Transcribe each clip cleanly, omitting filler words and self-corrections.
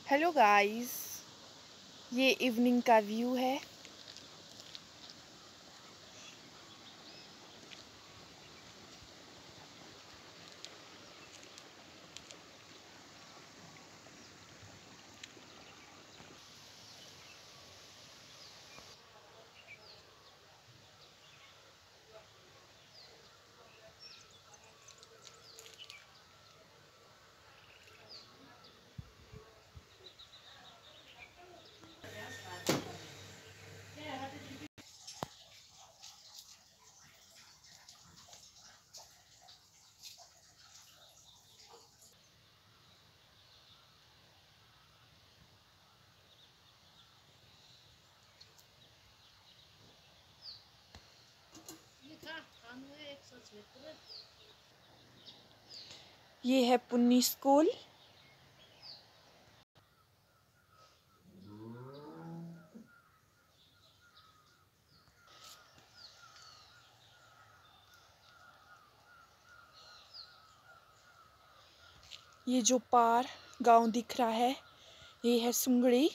Hello guys, ये evening का view है। ये है पुन्नी स्कूल। ये जो पार गांव दिख रहा है, ये है सुंगड़ी।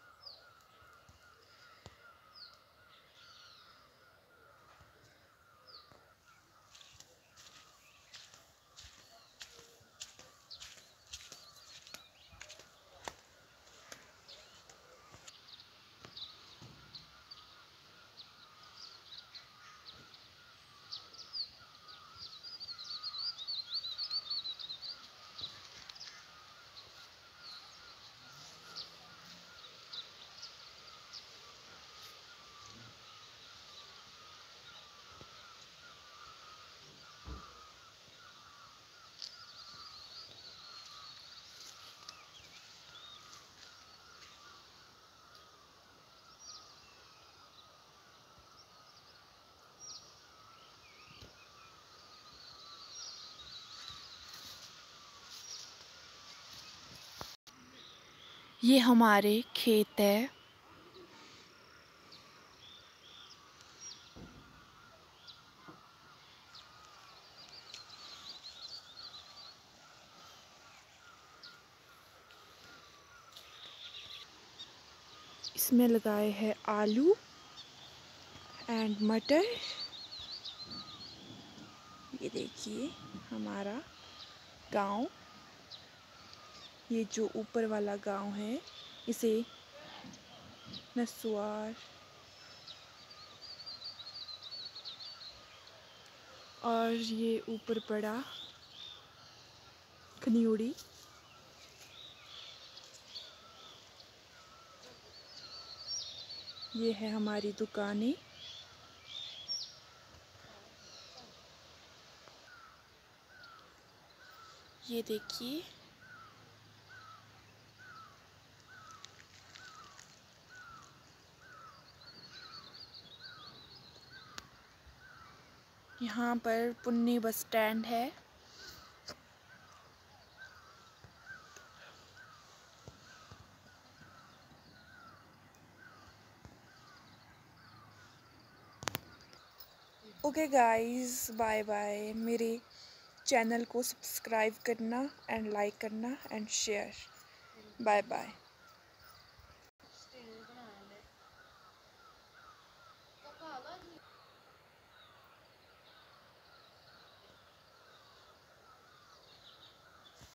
ये हमारे खेत है। इसमें लगाए हैं आलू एंड मटर। ये देखिए हमारा गांव। ये जो ऊपर वाला गांव है, इसे नसवार और ये ऊपर पड़ा खनियोड़ी। ये है हमारी दुकानें। ये देखिए यहाँ पर पुन्नी बस स्टैंड है। Okay guys, bye bye. मेरे चैनल को सब्सक्राइब करना एंड लाइक करना एंड शेयर। Bye bye.